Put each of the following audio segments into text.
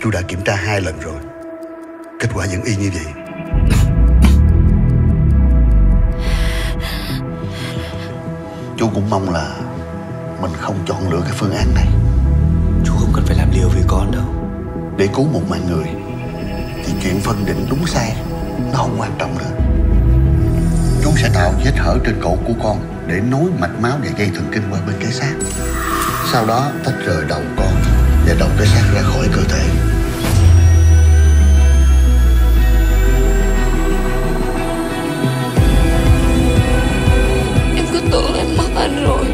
Chú đã kiểm tra 2 lần rồi, kết quả vẫn y như vậy. Chú cũng mong là mình không chọn lựa cái phương án này. Chú không cần phải làm liều vì con đâu. Để cứu một mạng người thì chuyện phân định đúng sai nó không quan trọng nữa. Chú sẽ tạo vết hở trên cổ của con để nối mạch máu và dây thần kinh qua bên cái xác. Sau đó tách rời đầu con và đầu cái xác ra khỏi cơ thể. Em cứ tưởng em mất anh rồi.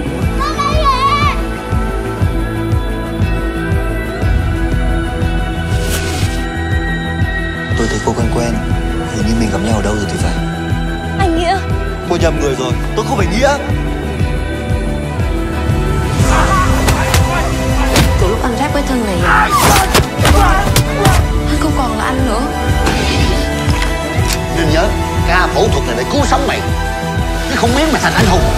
Tôi thấy cô quen, hình như mình gặp nhau ở đâu rồi thì phải. Anh Nghĩa. Cô nhầm người rồi, tôi không phải Nghĩa. Từ lúc anh ráp cái thân này, anh không còn là anh nữa. Nên nhớ, ca phẫu thuật này để cứu sống mày, chứ không biến mày thành anh hùng.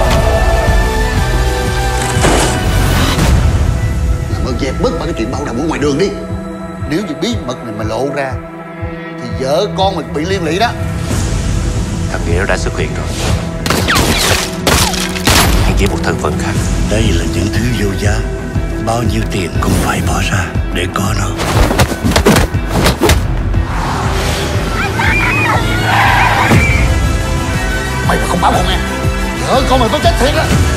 Làm ơn dẹp bớt ba cái chuyện bạo động ở ngoài đường đi. Nếu như bí mật này mà lộ ra thì vợ con mình bị liên lụy đó. Thằng Nghĩa nó đã xuất hiện rồi. Hắn chỉ một thân phận khác. Đây là những thứ vô giá, bao nhiêu tiền cũng phải bỏ ra để có nó. Mày mà không báo công an, vợ con mày có chết thiệt á.